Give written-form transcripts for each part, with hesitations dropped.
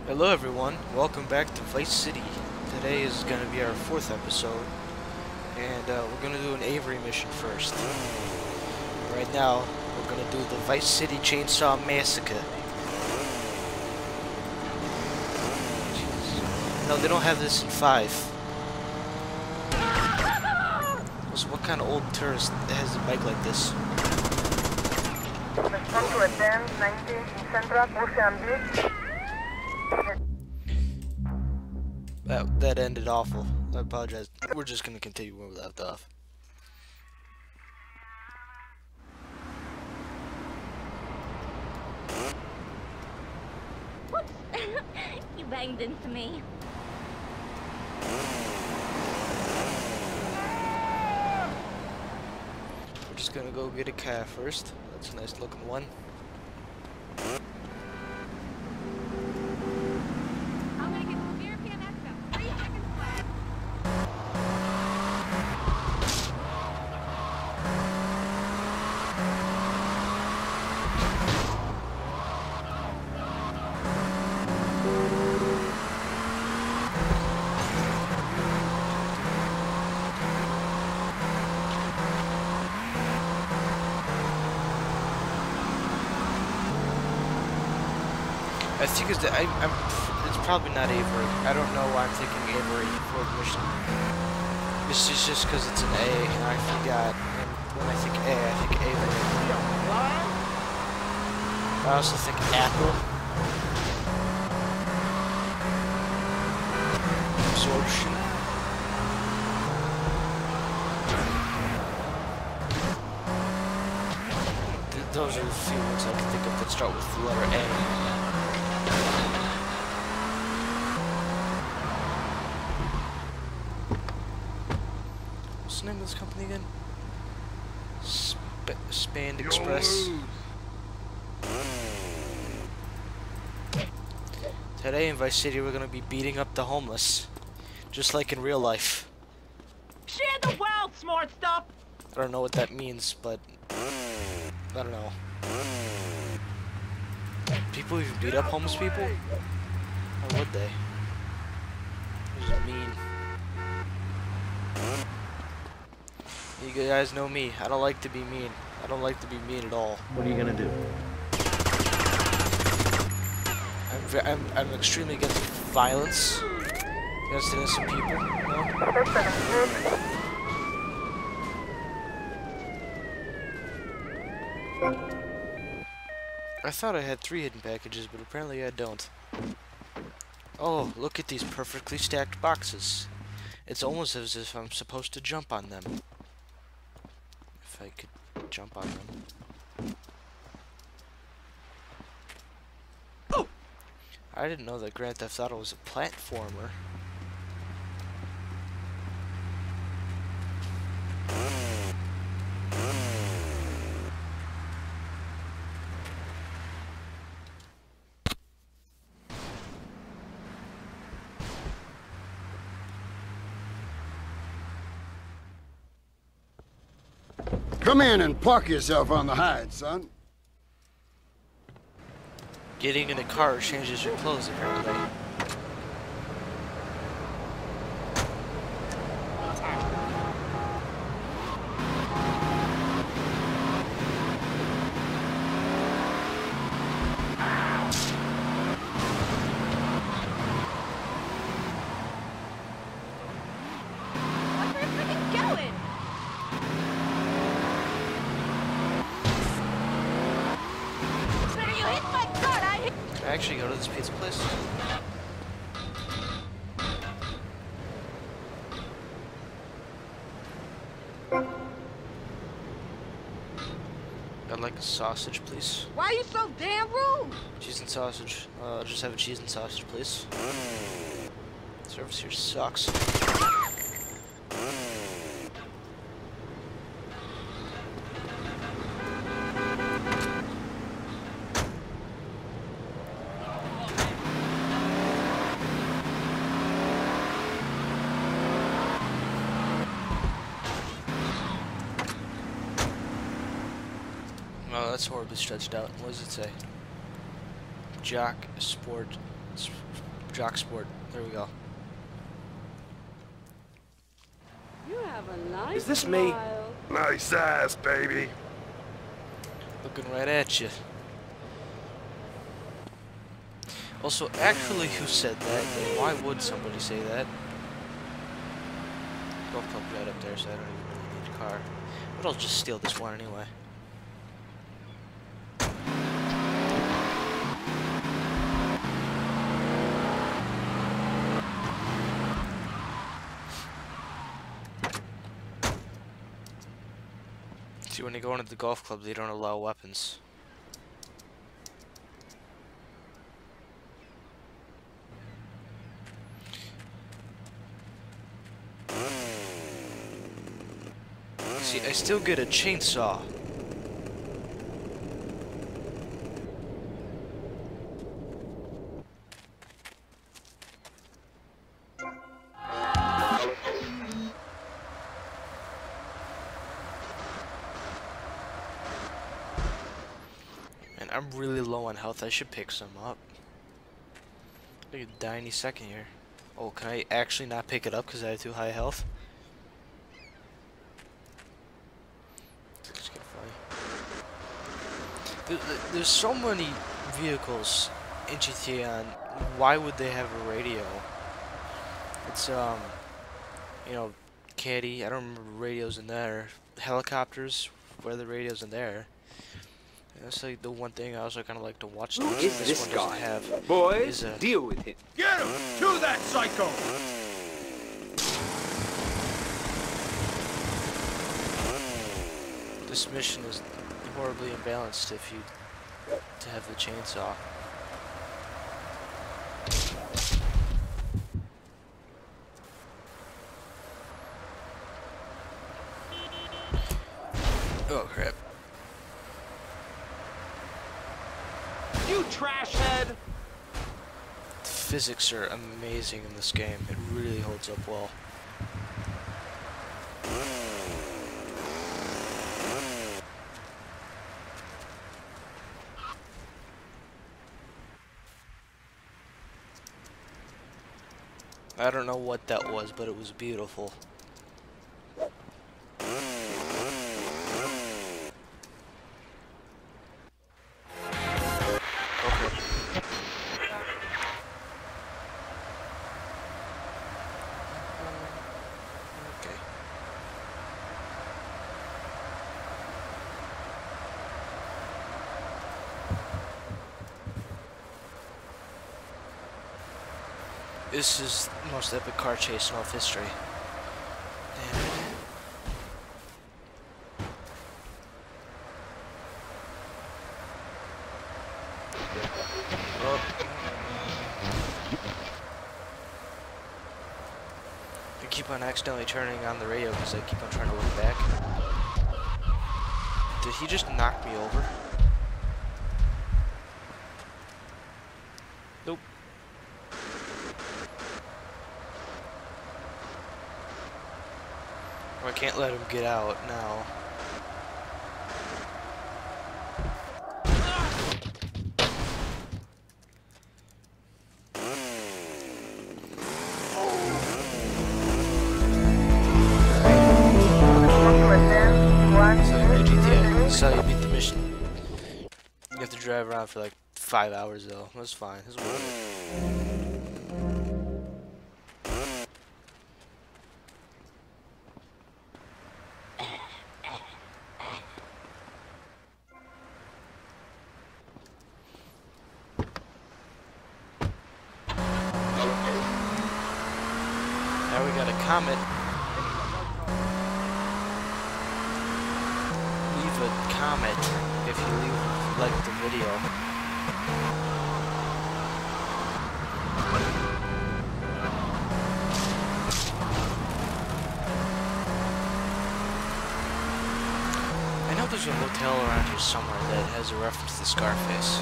Hello everyone, welcome back to Vice City. Today is going to be our 4th episode, and we're going to do an Avery mission first. Right now, we're going to do the Vice City Chainsaw Massacre. Jeez. No, they don't have this in 5. So what kind of old tourist has a bike like this? Respond to attend 90 in Central Ocean Beach. That ended awful. I apologize. We're just going to continue where we left off. Whoops! You banged into me. We're just going to go get a car first. That's a nice looking one. I'm gonna get some beer PMS about 3 seconds left. I think it's probably not Avery. I don't know why I'm thinking Avery for the mission. This is just because it's an A, and I forgot. And when I think A, I think Avery. I also think Apple. Absorption. Those are the few ones I can think of that start with the letter A. What's the name of this company again? Spand Express. Today in Vice City we're gonna be beating up the homeless. Just like in real life. Share the wealth, smart stuff! I don't know what that means, but I don't know. People even beat up homeless people? Or would they? This is mean. You guys know me. I don't like to be mean. I don't like to be mean at all. What are you gonna do? I'm extremely against violence against innocent people. No? I thought I had 3 hidden packages, but apparently I don't. Oh, look at these perfectly stacked boxes. It's almost as if I'm supposed to jump on them. If I could jump on them. Oh! I didn't know that Grand Theft Auto was a platformer. Come in and park yourself on the hide, son. Getting in a car changes your clothes, apparently. Where's we freaking going? Better you hit my car, I hit. Can I actually go to this pizza place? I'd like a sausage, please. Why are you so damn rude? Cheese and sausage. I'll just have a cheese and sausage, please. Service here sucks. Oh, that's horribly stretched out. What does it say? Jock Sport It's Jock Sport. There we go. You have a nice Is this me? smile. Nice ass, baby. Looking right at you. Also, actually, who said that? And why would somebody say that? Golf club's right up there, so I don't even really need a car. But I'll just steal this one anyway. See, when you go into the golf club, they don't allow weapons. See, I still get a chainsaw. And I'm really low on health. I should pick some up. I could die any second here. Oh, can I actually not pick it up because I have too high health? There's so many vehicles in GTA on. Why would they have a radio? It's you know, caddy. I don't remember radios in there. Helicopters. Where are the radios in there? And that's like the one thing I also kind of like to watch. Who is this one guy? doesn't have. Boys, Is a deal with him. Get him! To that psycho! This mission is horribly imbalanced if you to have the chainsaw. Oh crap. You trash head! The physics are amazing in this game. It really holds up well. I don't know what that was, but it was beautiful. This is the most epic car chase in all of history. Damn it. Oh. I keep on accidentally turning on the radio because I keep on trying to look back. Did he just knock me over? Nope. Oh, I can't let him get out now. So you beat the mission. You have to drive around for like 5 hours though. That's fine. That's worth it. Now we got a comet. Leave a comment if you like the video. I know there's a hotel around here somewhere that has a reference to Scarface.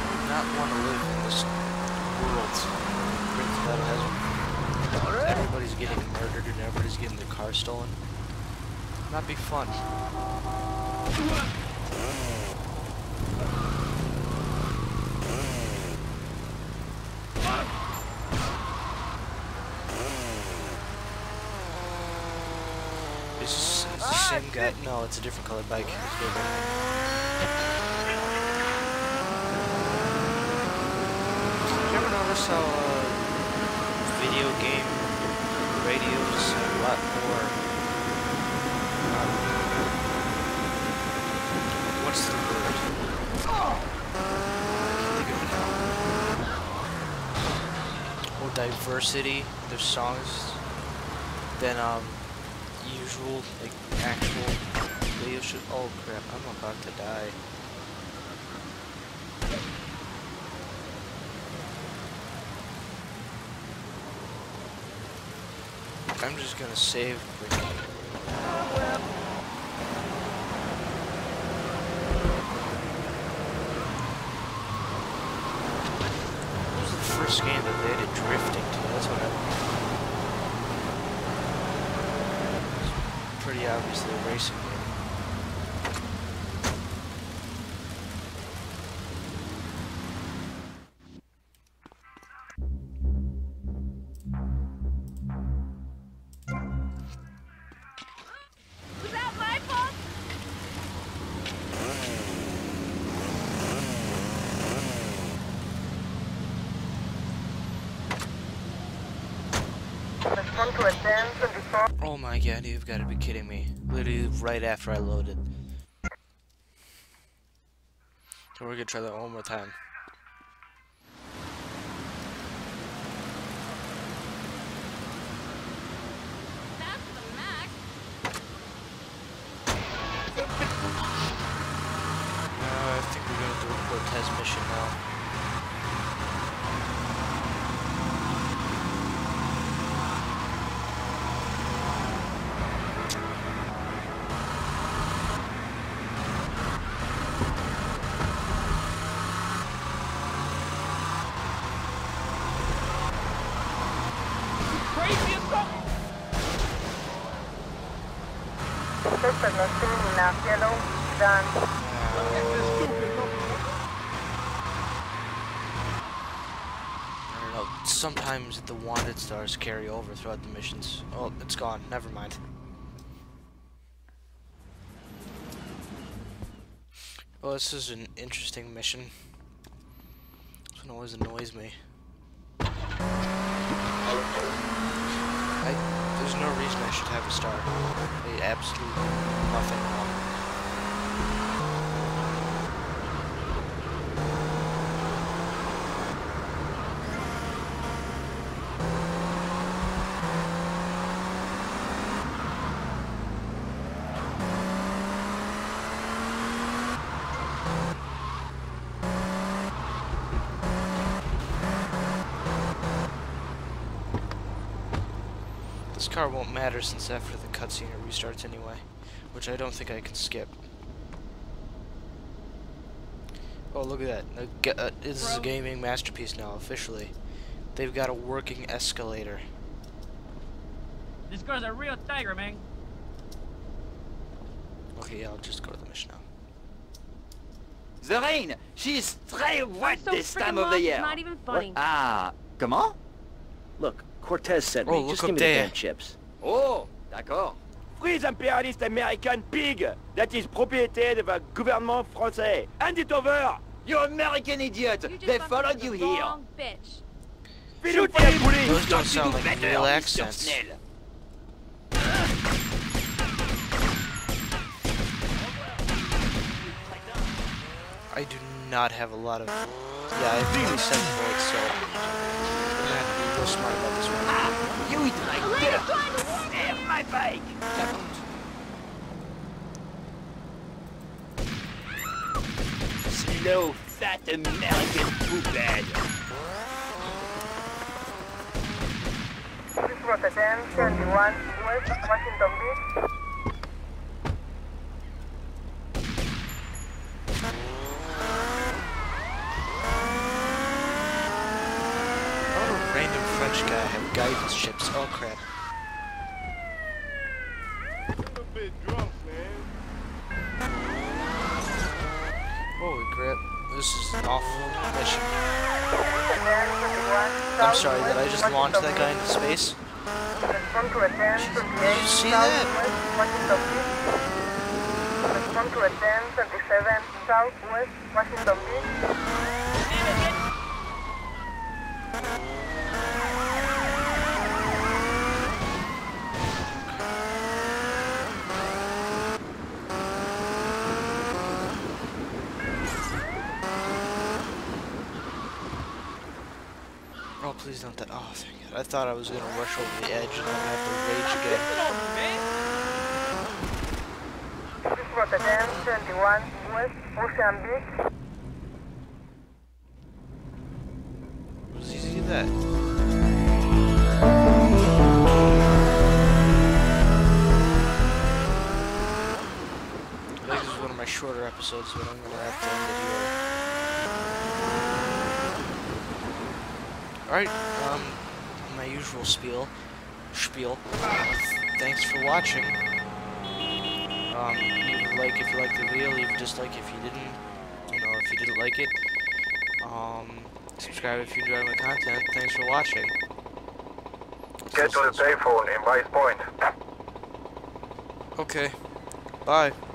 Want to live in this world. Everybody's getting murdered and everybody's getting their car stolen. Not be fun. Is the same guy? No, it's a different colored bike. It's bigger. You ever notice how video game radios have a lot more? What's the word? I can't think of it now. More diversity. Their songs than usual, like actual radio show. Oh crap! I'm about to die. I'm just gonna save quickly. What was the first game that they added drifting to? That's what I. It's pretty obviously a racing game. Was that my fault? Respond to attention before. Oh my god, you've got to be kidding me. Literally right after I loaded. So we're gonna try that one more time. That's the max. I think we're gonna do a Cortez mission now. Crazy as fuck. Suspect not seen enough. Yellow. Done. I don't know. Sometimes the wanted stars carry over throughout the missions. Oh, it's gone. Never mind. Well, this is an interesting mission. This one always annoys me. There's no reason I should have a star. I did absolutely nothing wrong. This car won't matter since after the cutscene it restarts anyway, which I don't think I can skip. Oh, look at that. This is a gaming masterpiece now, officially. They've got a working escalator. This girl's a real tiger, man. Okay, yeah, I'll just go to the mission now. The rain, she's très wet so this time freaking of the lost, year. it's not even funny. Ah, comment? Look, Cortez sent Oh, me. look Just up give me the there. damn chips. Oh, d'accord. Free the imperialist American pig that is propriété of the gouvernement français. Hand it over! You American idiot! You just They bumped followed into you the here. wrong bitch. Shoot him! Those don't sound like real accents. I do not have a lot of... Yeah, I have 27 volts, so... I'm gonna have to be real smart about this one. Ah, you eat like dirt! Damn my bike! Slow, fat American poophead. Please brought attention 71 West Washington Beach. How would a random French guy have guidance chips? Oh crap. bit drunk, man. Holy crap. This is an awful mission. I'm sorry, did I just launch that guy into space? Respond to a 1028 you see that? southwest Washington Beach. Respond to a 1027 southwest Washington Beach. Oh, please don't that. Oh, thank God. I thought I was gonna rush over the edge and then have to rage again. This is for the 1021 West Ocean Beach. It was easy to do that. I think this is one of my shorter episodes, but I'm gonna have to end it here. Alright, my usual spiel. Thanks for watching. Leave a like if you liked the video, leave a dislike if you didn't. If you didn't like it. Subscribe if you enjoy my content. Thanks for watching. Get to the payphone in Vice Point. Okay. Bye.